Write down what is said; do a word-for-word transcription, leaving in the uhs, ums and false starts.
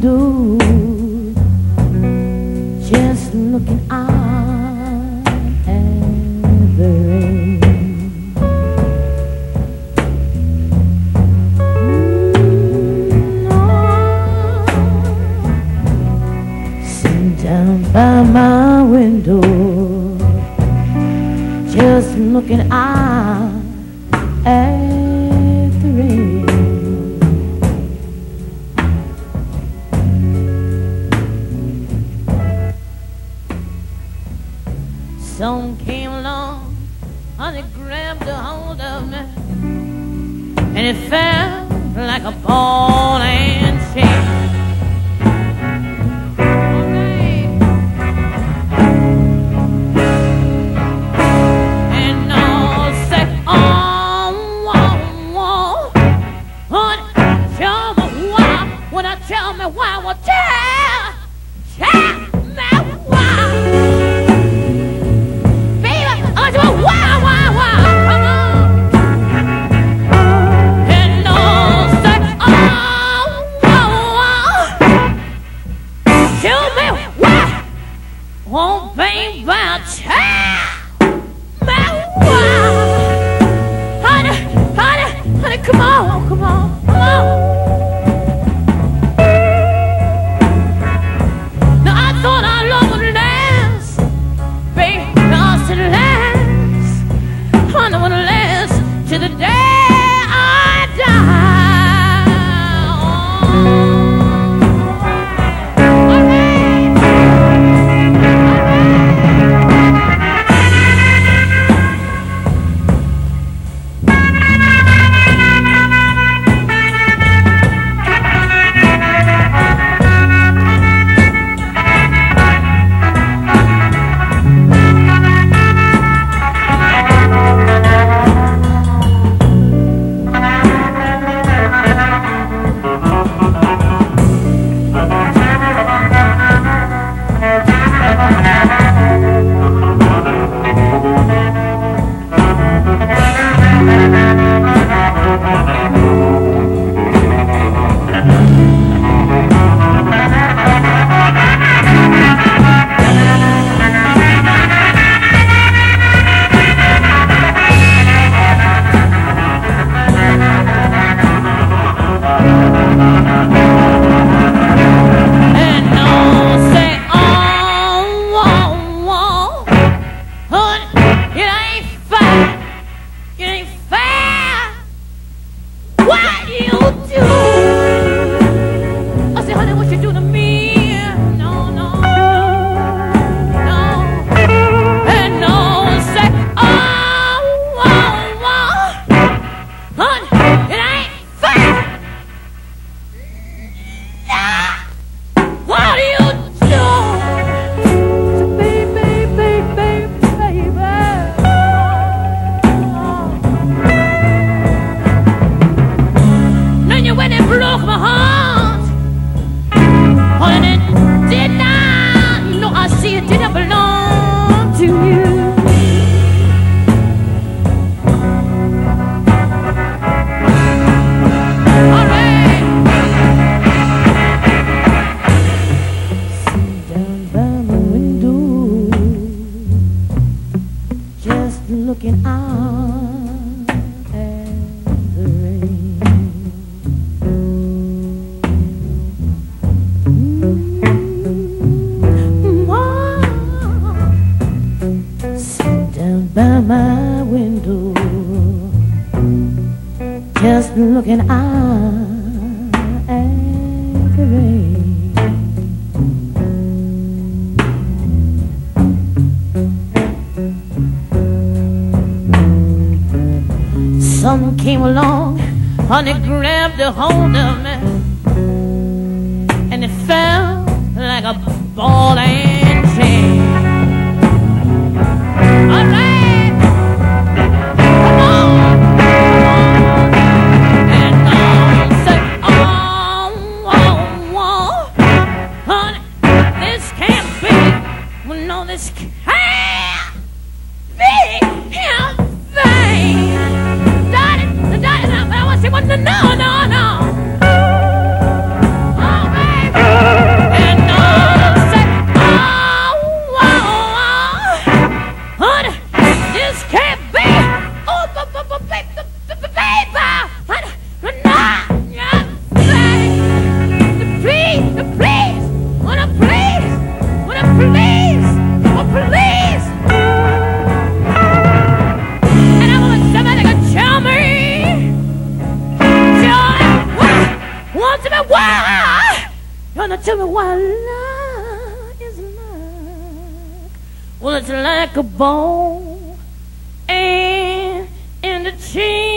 window, just looking out at the rain. Mm, oh, sitting down by my window, just looking out at the rain. Someone came along and it grabbed a hold of me, and it felt like a ball and chain. And all said, oh, oh, oh, honey, tell me why. When I tell me why, well, tell, tell me why. Oh, baby, tell me why. Honey, honey, honey, come on, come on, come on. Now, I thought our love would last, baby, lost it last. Honey, would last to the day I die. Looking out at the rain. Mm-hmm. Oh, sit down by my window, just looking out at the rain. Someone came along and it grabbed a hold of me, and it felt like a ball and chain. All right, come on, come on. And I said, oh, oh, oh, honey, this can't be. Well, no, this can't be. Say what? No, no, no. Oh, baby. Honey, tell me why love is like. Well, it's like a bone and in the chain.